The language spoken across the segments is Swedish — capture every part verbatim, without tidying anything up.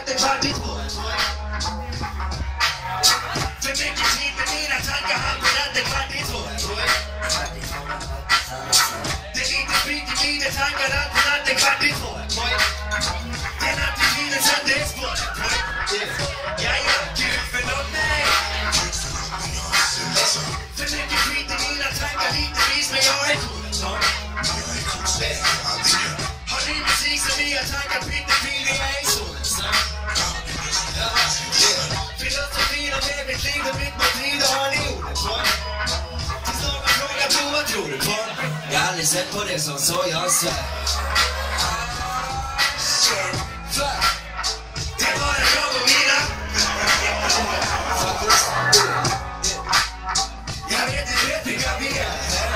natten kvart i två. För mycket tid med mina tankar han på natten kvart i två. Det är lite skit i mina tankar han på natten kvart i två. Den attityden satte ett spår. Ja, ja, gud förlåt mig. För mycket skit i mina tankar, lite vis men jag är cool. Har ni musik som mina tankar, pyttefin, jag är så. Filosofin om evigt liv och mitt motiv, det har ni ordet på. Tills någon frågar på vad tror du på? Jag har aldrig sett på det som så jag svär. Det var en jag och mina. Jag vet inte vet vilka vi är.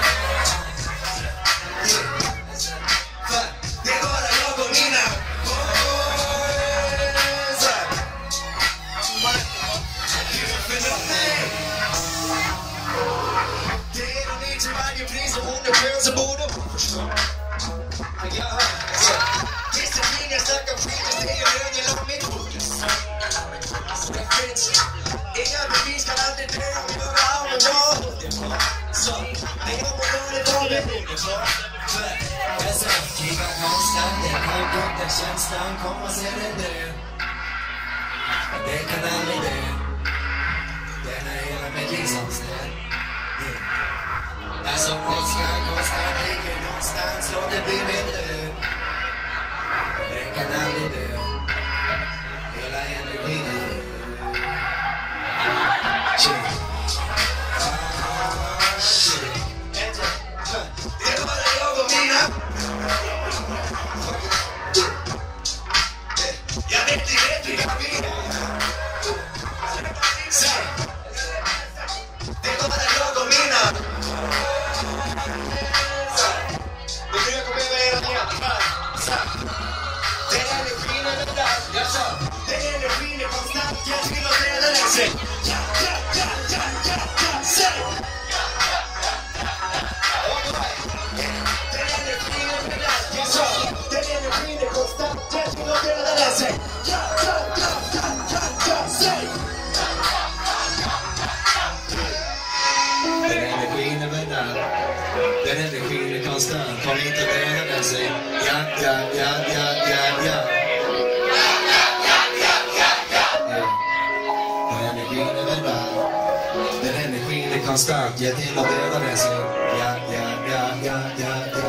Det var en jag och mina. Det är nog inte till varje pris och hon är skön så borde hon förstå. Disciplin, jag snackar skit och det är lön, jag la mitt fokus. Det finns inga bevis, kan aldrig dö om vi behöver ha en dag. Så, det är på dåligt håll med bordet på. Jag sa, kika konstant, det kan inte känslan komma och se det dö. Det kan aldrig dö. Den är hela mitt livsomständighet. Alltså konstant, konstant, ligger någonstans och det blir min död. Det kan aldrig dö. Hela energin är död. Shit. Shit. Det var det jag och mina. Jag vet inte vet vilka vi är. Säg. Det var det jag och mina. Det brukar komma över hela tiden. Den energin är den där. Jag sa, den energin är konstant. Jag vill ha träda den sig. Ja, ja, ja, ja, ja, ja, säg. Den energin är den där. Jag sa, den energin är konstant. Jag vill ha träda den sig. Ja, ja, ja, ja, ja, ja, säg. Den energin är den där. Den energin är konstant. Kom inte träda den sig. Ja, ja, ja, ja, ja, ja. Den energin är konstant, jag till att döda den sig. Ja, ja, ja, ja, ja, ja.